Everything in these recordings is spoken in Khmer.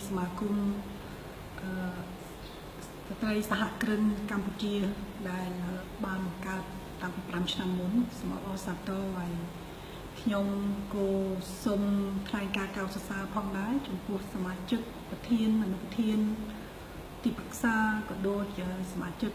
สมาคมสตรีสหกรณ์กัมพูชีได้บ้านการตั้งปรำชนมุนสมอสัตโตไว้ยงโกสมทายการเก่าศึกษาพองได้จนพวกสมาชิกประเทศอนุประเทศที่ปรึกษาก็โดยสมาชิ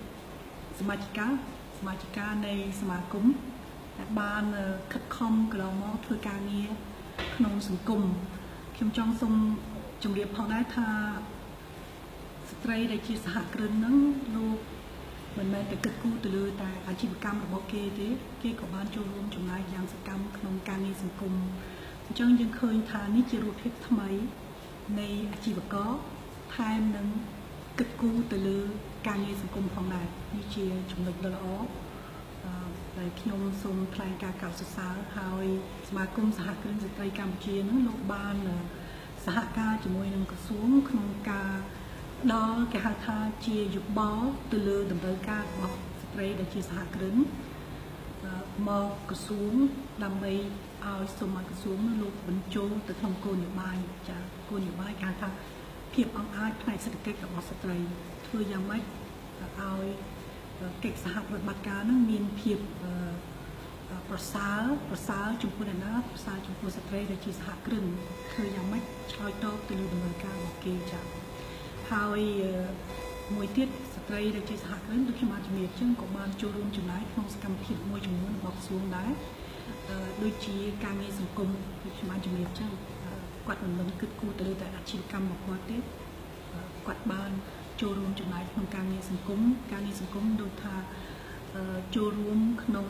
กาในสมาคมบ้านคัดคอมกระมอเพื่อการนี้ขนมสังคมเข็มจองทรงจงเรียบพองได้ทาสตรีได้ชีสหกรณ์นั้นลูกเหมือนแม่แต่กิดกู้ตะลือแต่อาชีพกรรมระบบเกของบ้านโจรวมจงนายยางสกรรมขนมการในสังคมจังยังเคยทานนิจรูปเพชรทำไมในอาชีพก็ไทม์นั้นกิดกู้ตะลือการในสังคมของนายนิเชียจงหลักละอ้อในขนมทรงพลายการเก่าศึกษาหายสมาคมสหกรณ์สตรีกัมพูชีนั้นโลกบ้านสหการจมวยนึงกระทรวงขนมกาดอแกหาทาเชียยุบบอตะลือดำเนินการบอกสตรีได้ชีสหกรณ์มอกระทรวงดำไปเอาสมากระทรวงนั้นลูกบรรจุแต่ทำโกนอยู่บ้านจากโกนอยู่บ้านการทำเพียบอ่างอาภายเศรษฐกิจกับสตรีเพื่อยังไม่เอาเก็บสหปฏิบัติการนั้นมีเพียบประสาจุดพูดนะประสาจุดพูดสตรีได้ชีสหกรณ์คือยังไม่ชอยโตตะลือดำเนินการบอกเกจากหายมวยเทียดสตรีได้ชีสหกรณ์โดยที่มาจะมีเช่นของบ้านโจรมจุดไหนขนมสกัมผิดมวยจมูกบอกสูงได้โดยชีการเงินสังคมโดยที่มาจะมีเช่นกวาดมันกึศกูตะลือแต่อาชีพกรรมบอกว่าเทียดกวาดบ้านโจรวมจุดไหนขนมการเงินสังคมโดยทาโจรวมขนม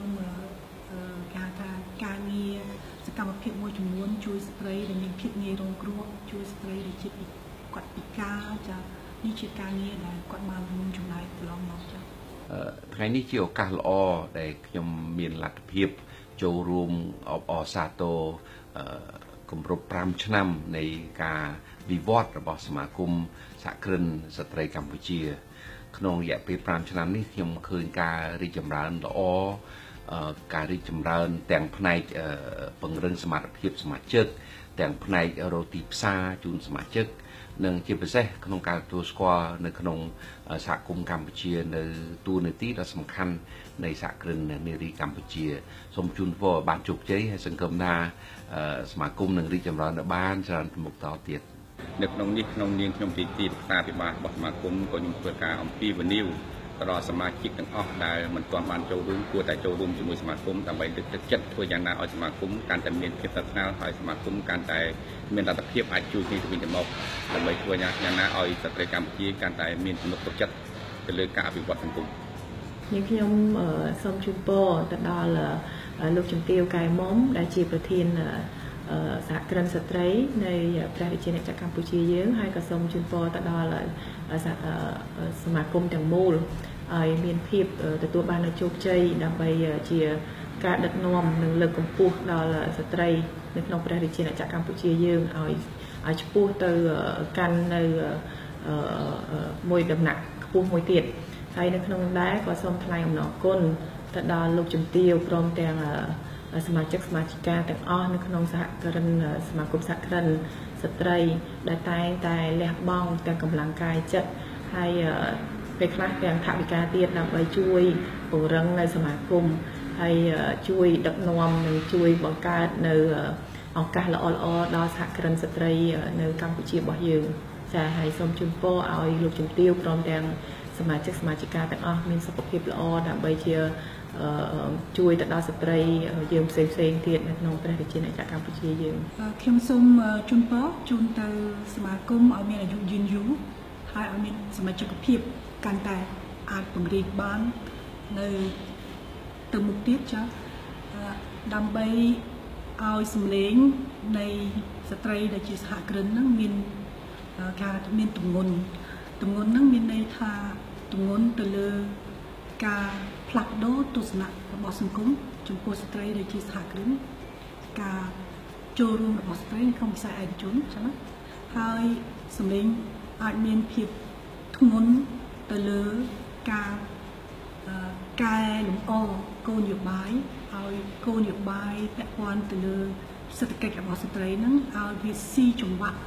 การเงินสกัมผิดมวยจมูกช่วยสตรีได้มีผิดเงินรองกลัวช่วยสตรีได้ชีวิตกวาดปีกาจะนี่ชีการเงินได้กวาดมารวมจุดไหนตลอดน้องจ้ะไงนี่เกี่ยวกับล้อได้ยมมีหลักเพียบโจรวมอซาโตกรมรบปรามชนำในการวิวอดระบอบสมาคมสหกรณ์สตรีกัมพูชีขนมแยกไปปรามชนำนี่ยมเคยการริจำรันล้อการริจำรันแต่งภายในปังเรื่องสมาธิสมาชิกแต่งภายในโรตีซาจูนสมาชิกหนึ่งที่เป็นเสขนมการตัวสควอในขนมสหกรณ์กัมพูชีในตัวในที่เราสำคัญในสหกรณ์ในรีกัมพูชีสมจุนว่าบานจุกใจให้สังคมนาสมาคมหนึ่งริจำรันบ้านจรันมุกต่อเตียดเด็กน้องนี่น้องเลี้ยงขนมตีปราพิบาลบอกสมาคมก็ยุ่งเปิดการอัมพีวันนิวตลอดสมาชิกทั้งออกได้มันตอนบานโจรุ่งกลัวแต่โจรุ่งจมูกสมาคมทำไปดึกจัดทัวร์ยานาเอาสมาคมการแต่เมียนเพียบตัดหน้าหอยสมาคมการแต่เมียนตัดเพียบอาจูที่จะเป็นจมูกทำไปทัวร์ยานาเอาสตรีกรรมที่การแต่เมียนจมูกตกจัดจะเลยการอภิวัตสังคม những khi ông sông Trung Po tại đó là lục trồng tiêu cài móng đã chỉประเทศสหกรณ์สตรีในประเทศในจากกัมพูชีเยอะให้กับสมจุนปอตลอดเลยสมาคมต่างมูลมีนพิบแต่ตัวบ้านในโชคชัยนำไปเชียการดัดนวมหนึ่งเลือกกำปูดอลสตรีในขนมประเทศในจากกัมพูชีเยอะเอาชิปูเตอกันในมวยดำหนักปูมวยเตียดไทยในขนมได้ก็สมทลายหนอก้นแต่ดอลลูกจุ่มเตียวพร้อมแต่สมาชิกการแต่งอ้อในขนมสหกรณ์สมาคมสหกรณ์สตรีได้แต่แหลกบ้องแต่กำลังกายจัดให้ไปคลาสแต่งถาวิกาเตียนนำไปช่วยปรังในสมาคมให้ช่วยดักนวมช่วยบังการในออกการละอดอสหกรณ์สตรีในกัมพูชีบ่อยยืนจะให้สมจุนโปเอาลูกจุ่มเตียวพร้อมแต่งสมาชิกการแต่งอ้อมีสุขภาพละอดำไปเชียช่วยตัดดาวสตรียืมเซ็งเทียนน้องประเทศจีนจากกัมพูชียืมเข้มส้มจุนป๊อจุนเตอสมาคมเอาเมียอายุยืนอยู่ให้เอาเมียสมาชิกภาพการแต่อาจปงรีบ้านในตัวมุกเทียจ้ะดำไปเอาสมเลงในสตรีในจีสหกรณ์นั่งมินการมินตุงนนั่งมินในทาตุงนตะเลการผลักโดตุสนะระบบสังคมจงโพสตรีในจีสหกรณ์การโจรวมระบบสตรีkhôngใส่ไอจุนใช่ไหมให้สมเลงอาจมีเพียบทุงนตะเลการกายหลงอ้อโกนอยู่ใบเอาโกนอยู่ใบแต่วันตะเลสติกกับระบบสตรีนั้นเอาวิซีจงวะ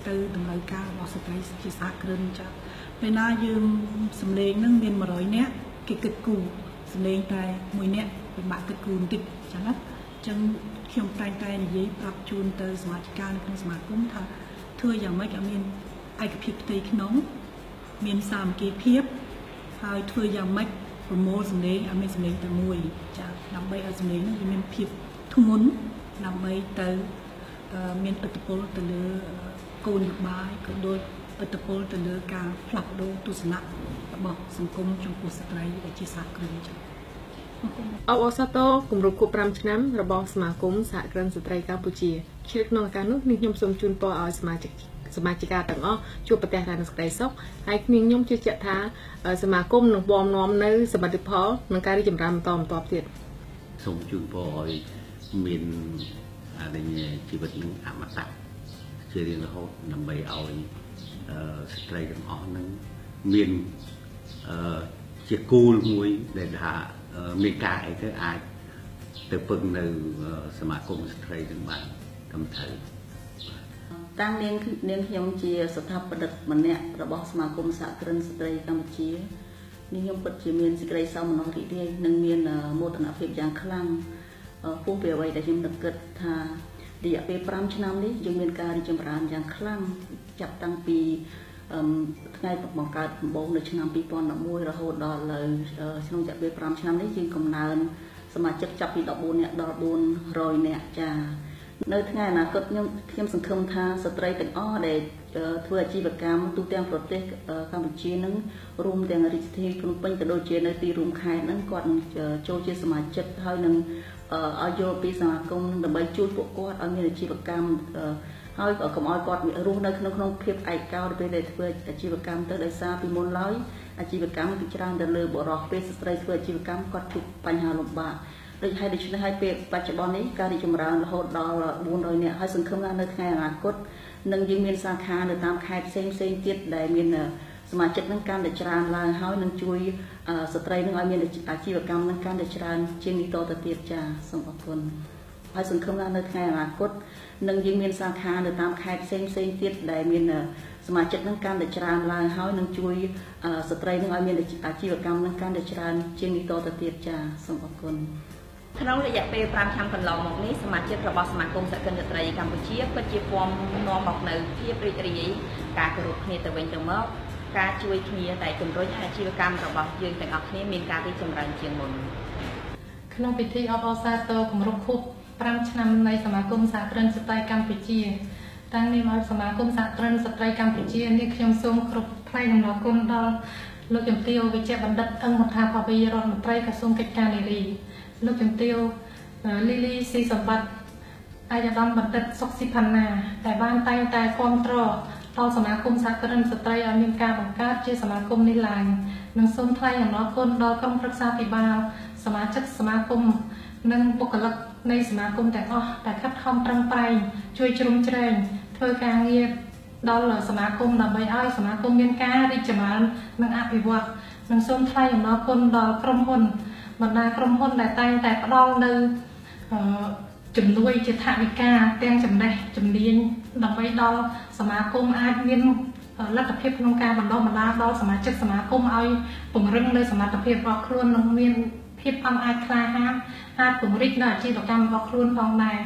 ទៅដំណើរការរបស់ស្ត្រីជាសហគ្រិនចាពេលណាយើងសម្លេងនឹងមាន100នាក់គេគិតគូរសម្លេងតែ1នាក់ពិបាកគិតគូរបន្តិចចឹងណាចឹងខ្ញុំតែងតែនិយាយប្រាប់ជូនទៅសមាជិកក្នុងសមាគមថាធ្វើយ៉ាងម៉េចឲ្យមានឯកភាពផ្ទៃក្នុងមានសាមគ្គីភាពហើយធ្វើយ៉ាងម៉េចប្រមូលសម្លេងឲ្យមានសម្លេងតែមួយចាដើម្បីឲ្យសម្លេងនោះវាមានភាពធ្ងន់ដើម្បីទៅមានឥទ្ធិពលទៅលើគោលនយោបាយក៏ដូចឥទ្ធិពលទៅលើការផ្លាស់ប្ដូរទស្សនៈរបស់សង្គមចំពោះស្ត្រីដែលជាសហគ្រិនចាអបអសាទរគម្រប់ខួប5ឆ្នាំរបស់សមាគមសហគ្រិនស្ត្រីកម្ពុជាជាក្នុងឱកាសនោះខ្ញុំសូមជូនពរឲ្យសមាជិកទាំងអស់ជួបប្រទះតាមសេចក្តីសុខហើយខ្ញុំជឿជាក់ថាសមាគមនឹងបំនាំនៅសមិទ្ធផលនិងការរីកចម្រើនបន្តទៀតសូមជូនពរឲ្យមានជីវិតនឹងអមតៈជារៀងរហូតដើម្បីឲ្យស្ត្រីទាំងអស់នឹងមានជាគោលមួយដែលថាមានការអីទៅអាចទៅពឹងនៅសមាគមស្ត្រីទាំងបានត្រឹមត្រូវតាំងនាងខ្ញុំជាស្ថាបនិកម្នាក់របស់សមាគមសហគ្រិនស្ត្រីកម្ពុជានេះខ្ញុំពិតជាមានសេចក្តីសោមនស្សរីករាយនិងមានមោទនភាពយ៉ាងខ្លាំងពោលពីអ្វីដែលខ្ញុំនឹកគិតថារយៈពេល5ឆ្នាំនេះយើងមានការរីកចម្រើនយ៉ាងខ្លាំងចាប់តាំងពីថ្ងៃបង្កើតដំបូងនៅឆ្នាំ2011រហូតដល់ឥឡូវក្នុងរយៈពេល5ឆ្នាំនេះយើងកំណើនសមាជិកចាប់ពី14នាក់ដល់400នាក់ចានៅថ្ងៃអនាគតខ្ញុំសង្ឃឹមថាស្ត្រីទាំងអស់ដែលធ្វើអាជីវកម្មទូទាំងប្រទេសកម្ពុជានឹងរួមទាំងរាជធានីភ្នំពេញក៏ដូចជានៅទីរួមខេត្តហ្នឹងគាត់ចូលជាសមាជិកហើយនឹងឲ្យយល់ពីសមាគមដើម្បីជួយពួកគាត់ឲ្យមានអាជីវកម្មហើយកុំឲ្យគាត់រស់នៅក្នុងភាពឯកោទៅពេលដែលធ្វើអាជីវកម្មទៅដោយសារពីមុនឡើយអាជីវកម្មគឺច្រើនទៅលើបុរសពេលស្ត្រីធ្វើអាជីវកម្មគាត់ជួបបញ្ហាលំបាកដូច្នេះហើយពេលបច្ចុប្បន្ននេះការរីកចម្រើនរហូតដល់400នាក់ហើយសង្ឃឹមថានៅថ្ងៃអនាគតនឹងយើងមានសាខានៅតាមខេត្តផ្សេងទៀតដែលមានសមាជិកនឹងកាន់តែច្រើនឡើងហើយនឹងជួយស្ត្រីនឹងឲ្យមានអាជីវកម្មនឹងកាន់តែច្រើនជាងនេះតទៅទៀតចាសូមអរគុណហើយសង្ឃឹមថានៅថ្ងៃអនាគតនឹងយើងមានសាខានៅតាមខេត្តផ្សេងទៀតដែលមានសមាជិកនឹងកាន់តែច្រើនឡើងហើយនឹងជួយស្ត្រីនឹងឲ្យមានអាជីវកម្មនឹងកាន់តែច្រើនជាងនេះតទៅទៀតចាសូមអរគុណក្នុងរយៈពេល5ឆ្នាំកន្លងមកនេះសមាជិករបស់សមាគមសហគ្រិនស្ត្រីកម្ពុជាពិតជាពំនាំមកនៅភាពរីករាយការគោរពគ្នាទៅវិញទៅមកការជួយគ្នាតែជំរុញអាជីវកម្មរបស់យើងទាំងអស់គ្នាមានការរីកចម្រើនជាងមុនក្នុងពិធីអបអរសាទរគម្រប់ខួប5ឆ្នាំនៃសមាគមសហគ្រិនស្ត្រីកម្ពុជាតាំងនេះមកសមាគមសហគ្រិនស្ត្រីកម្ពុជានេះខ្ញុំសូមគ្រប់ថ្លែងអំណរគុណដល់លោកជំទាវវិជ្ជបណ្ឌិតអង្គមហាភាវីរដ្ឋមន្ត្រីក្រសួងកិច្ចការនារីលោកជំទាវលីលីស៊ីសម្បត្តិអាយដាមបណ្ឌិតសុកស៊ីផាណាដែលបានតែងតែគាំទ្រដល់សមាគមសហគ្រិនស្ត្រីឲ្យមានការបង្កើតជាសមាគមនេះឡើងនិងសូមថ្លែងអំណរគុណដល់ក្រុមប្រឹក្សាភិបាលសមាជិកសមាគមនិងបុគ្គលិកនៃសមាគមទាំងអស់ដែលខិតខំប្រឹងប្រែងជួយជ្រោមជ្រែងធ្វើការងារដល់សមាគមដើម្បីឲ្យសមាគមមានការរីកចម្រើននិងអភិវឌ្ឍនិងសូមថ្លែងអំណរគុណដល់ក្រុមហ៊ុនបណ្ដាក្រុមហ៊ុនដែលតែងតែផ្ដល់នៅជំនួយជាថវិកាទាំងចំណេះជំនាញដើម្បីដល់សមាគមអាចមានលទ្ធភាពក្នុងការបណ្ដុះបណ្ដាលដល់សមាជិកសមាគមឲ្យពង្រឹងនៅសមត្ថភាពរបស់ខ្លួននិងមានភាពអង់អាចក្លាហានអាចពង្រីកនៅអាជីវកម្មរបស់ខ្លួនផងដែរ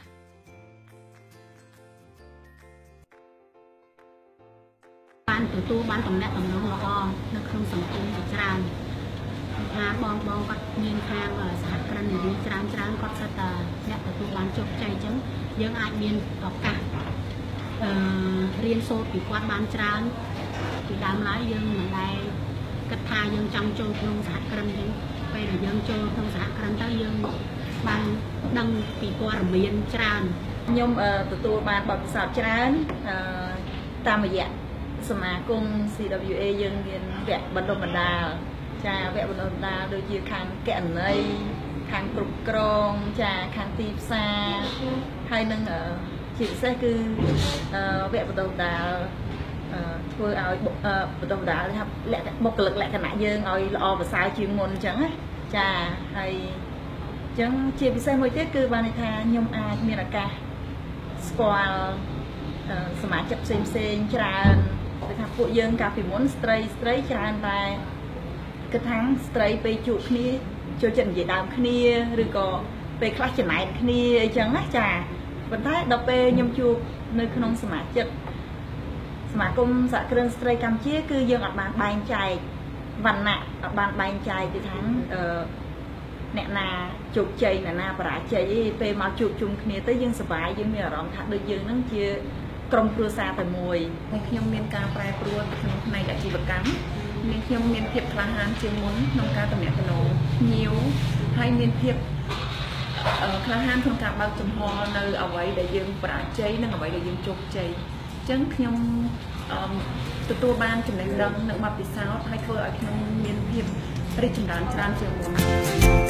បានទទួលបានតំណែងល្អនៅក្នុងសង្គមជាច្រើនថាបងគាត់មានខាងសហគ្រិននារីច្រើនគាត់ស្ទើរតែអ្នកទទួលបានជោគជ័យអញ្ចឹងយើងអាចមានឱកាសរៀនសូត្រពីគាត់បានច្រើនពីដើមឡើយយើងមិនដែលគិតថាយើងចង់ចូលក្នុងសហគ្រិនទេពេលដែលយើងចូលក្នុងសហគ្រិនទៅយើងបានដឹងពីព័ត៌មានច្រើនខ្ញុំទទួលបានបទពិសោធន៍ច្រើនតាមរយៈសមាគម CWA យើងមានវគ្គបណ្ដុះបណ្ដាលចាវគ្គបណ្ដុះបណ្ដាលដូចជាខាងកណន័យខាងគ្រប់គ្រងចាខាងទីផ្សារហើយនឹងជាពិសេសគឺវគ្គបណ្ដុះបណ្ដាលធ្វើឲ្យបណ្ដុះបណ្ដាលថាបុគ្គលិកលក្ខណៈយើងឲ្យល្អប្រសើរជាងមុនអញ្ចឹងណាចាហើយអញ្ចឹងជាពិសេសមួយទៀតគឺបានន័យថាខ្ញុំអាចមានឱកាសស្គាល់សមាជិកផ្សេងច្រើនគឺថាពួកយើងកាលពីមុនស្ត្រីច្រើនតែគិតថាស្ត្រីពេលជួបគ្នាចូលចិត្តនិយាយដើមគ្នាឬក៏ពេលខ្លះចំណែនគ្នាអីចឹងណាចាប៉ុន្តែដល់ពេលខ្ញុំជួបនៅក្នុងសមាជិកសមាគមសហគ្រិនស្ត្រីកម្ពុជាគឺយើងអត់បានបែងចែកវណ្ណៈអត់បានបែងចែកគឺថាអ្នកណាជោគជ័យអ្នកណាបរាជ័យទេពេលមកជួបជុំគ្នាទៅយើងសប្បាយយើងមានអារម្មណ៍ថាដូចយើងនឹងជាក្រុមគ្រួសារតែមួយហើយខ្ញុំមានការប្រែប្រួលក្នុងផ្នែកអាជីវកម្មខ្ញុំមានភាពក្លាហានជាងមុនក្នុងការទំនាក់ទំនងញៀវហើយមានភាពក្លាហានក្នុងការបើកចំហនៅអ្វីដែលយើងបរាជ័យនិងអ្វីដែលយើងជោគជ័យអញ្ចឹងខ្ញុំទទួលបានចំណេះដឹងនិងបទពិសោធន៍ហើយធ្វើឲ្យខ្ញុំមានភាពរីកចម្រើនច្រើនជាងមុន